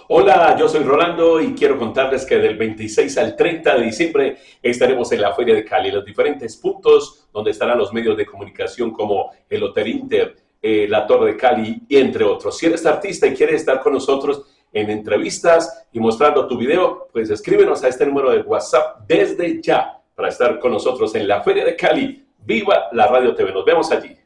Hola, yo soy Rolando y quiero contarles que del 26 al 30 de diciembre estaremos en la Feria de Cali, los diferentes puntos donde estarán los medios de comunicación como el Hotel Inter, la Torre de Cali y entre otros. Si eres artista y quieres estar con nosotros en entrevistas y mostrando tu video, pues escríbenos a este número de WhatsApp desde ya para estar con nosotros en la Feria de Cali. ¡Viva la Radio TV! Nos vemos allí.